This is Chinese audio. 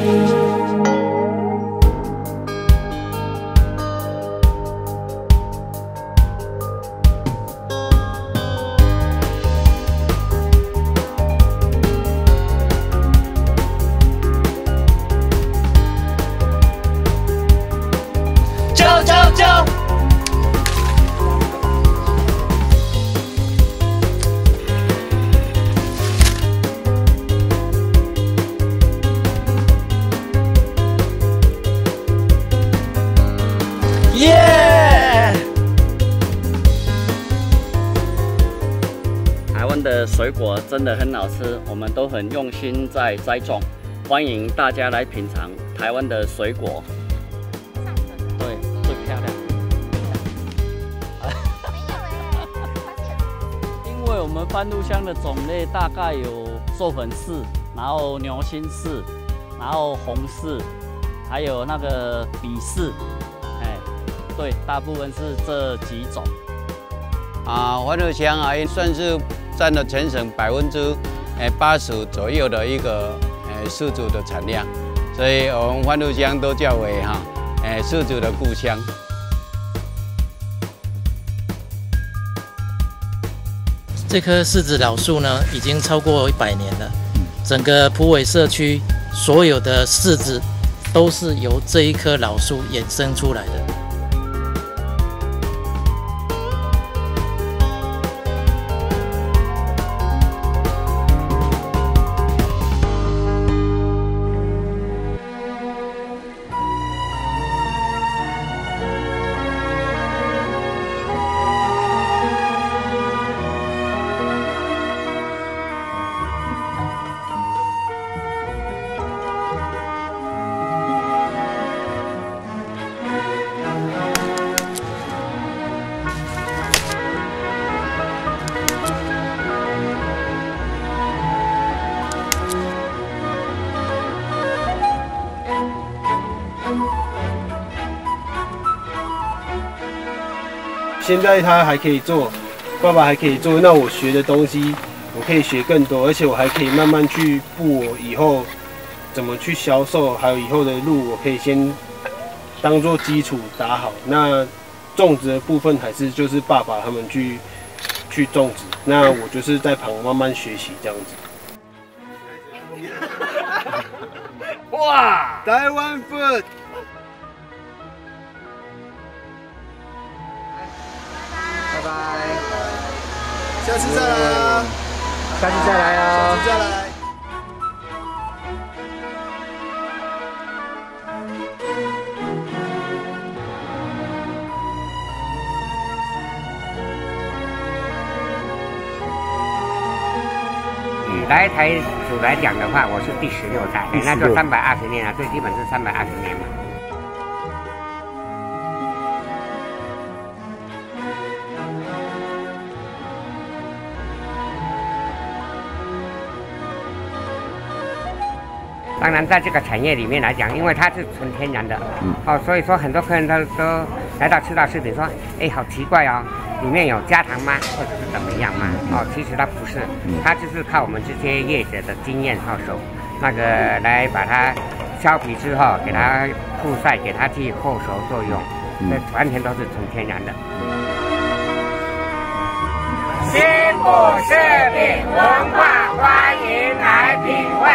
台湾的水果真的很好吃，我们都很用心在栽种，欢迎大家来品尝台湾的水果。对，最漂亮。因为我们番路香的种类大概有授粉柿，然后牛心柿，然后红柿，还有那个比柿，对，大部分是这几种。 番路香算是占了全省80%左右的一个柿子的产量，所以我们番路香都叫为柿子的故乡。 这棵柿子老树呢，已经超过100年了。整个埔尾社区所有的柿子都是由这一棵老树衍生出来的。 现在他还可以做，爸爸还可以做，那我学的东西我可以学更多，而且我还可以慢慢去布我以后怎么去销售，还有以后的路，我可以先当做基础打好。那种植的部分还是就是爸爸他们去种植，那我就是在旁慢慢学习这样子。哇，台湾 food。拜拜，下次再来啊！ 下次再来啊！ 下次再来。 来台组来讲的话，我是第16代，那就320年了，最基本是320年嘛。当然，在这个产业里面来讲，因为它是纯天然的，所以说很多客人都来到吃到柿饼说，好奇怪哦，里面有加糖吗，或者是怎么样吗？其实它不是，它就是靠我们这些业者的经验手来把它削皮之后，给它曝晒，给它去后熟作用，这完全都是纯天然的。新埔柿饼文化，欢迎来品味。